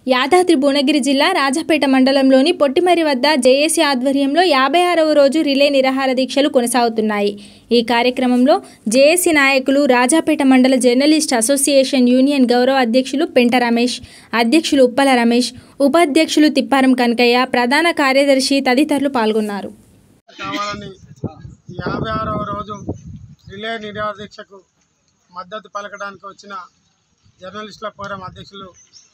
యాదాద్రి భువనగిరి జిల్లా రాజాపేట మండలంలోని పొట్టిమర్రి వద్ద జేఏసీ ఆధ్వర్యంలో 56వ రోజు రిలే నిరాహార దీక్షలు కొనసాగుతున్నాయి। ఈ కార్యక్రమంలో జేఏసీ నాయకులు, రాజాపేట మండల జర్నలిస్ట్ అసోసియేషన్ యూనియన్ గౌరవ అధ్యక్షులు పెంట రమేష్, అధ్యక్షులు ఉప్పల రమేష్, ఉపాధ్యక్షులు తిప్పారం కనకయ్య, ప్రధాన కార్యదర్శి తదితరులు పాల్గొన్నారు। 56వ రోజు రిలే నిరాహార దీక్షకు మద్దతు పలకడానికి వచ్చిన జర్నలిస్టుల ఫోరం అధ్యక్షులు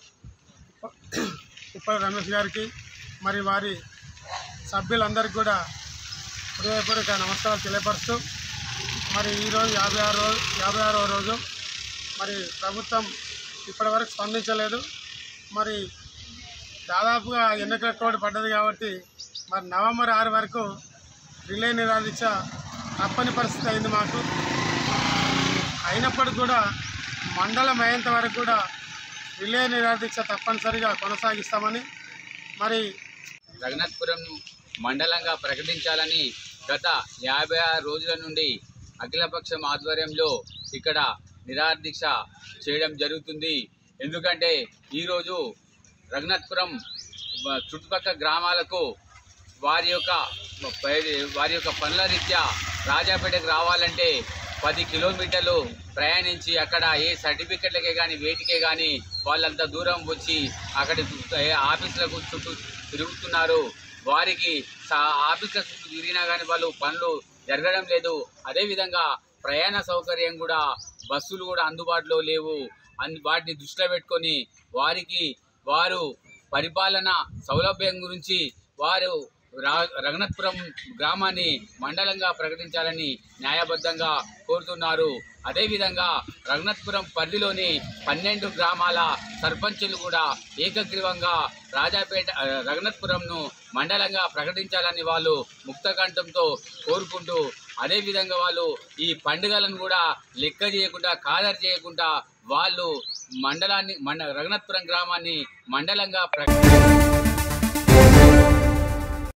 ఉప్పల రమేష్ గారికి మరి వారి సభ్యులందరికీ కూడా హృదయపూర్వక నమస్కారాలు తెలియపరుస్తూ మరి ఈరోజు 56వ రోజు మరి ప్రభుత్వం ఇప్పటివరకు స్పందించలేదు। మరి దాదాపుగా ఎన్నికల కోడ్ పడ్డది కాబట్టి మరి నవంబర్ 6 వరకు రిలే నిరాహార దీక్ష తప్పని పరిస్థితి అయింది మాకు। అయినప్పటికీ కూడా మండలం అయ్యేంత వరకు కూడా రిలే నిరాహార దీక్ష తప్పనిసరిగా కొనసాగిస్తామని మరి రఘునాథపురంను మండలంగా ప్రకటించాలని గత 56 రోజుల నుండి అఖిలపక్షం ఆధ్వర్యంలో ఇక్కడ నిరాహార దీక్ష చేయడం జరుగుతుంది। ఎందుకంటే ఈరోజు రఘునాథపురం చుట్టుపక్కల గ్రామాలకు వారి యొక్క పనుల రీత్యా రాజాపేటకు రావాలంటే 10 కిలోమీటర్లు ప్రయాణించి అక్కడ ఏ సర్టిఫికెట్లకే కానీ వేటికే కానీ వాళ్ళంతా దూరం వచ్చి అక్కడి ఆఫీసులకు చుట్టూ తిరుగుతున్నారు। వారికి ఆఫీసుల చుట్టూ తిరిగినా కానీ వాళ్ళు పనులు జరగడం లేదు। అదేవిధంగా ప్రయాణ సౌకర్యం కూడా బస్సులు కూడా అందుబాటులో లేవు। వాటిని దృష్టిలో పెట్టుకొని వారు పరిపాలన సౌలభ్యం గురించి వారు రఘునాథపురం గ్రామాన్ని మండలంగా ప్రకటించాలని న్యాయబద్ధంగా కోరుతున్నారు। అదేవిధంగా రఘునాథపురం పరిధిలోని 12 గ్రామాల సర్పంచులు కూడా ఏకగ్రీవంగా రఘునాథపురంను మండలంగా ప్రకటించాలని వాళ్ళు ముక్తకంఠంతో కోరుకుంటూ, అదేవిధంగా వాళ్ళు ఈ పండుగలను కూడా లెక్క చేయకుండా, ఖాదరు చేయకుండా వాళ్ళు రఘునాథపురం గ్రామాన్ని మండలంగా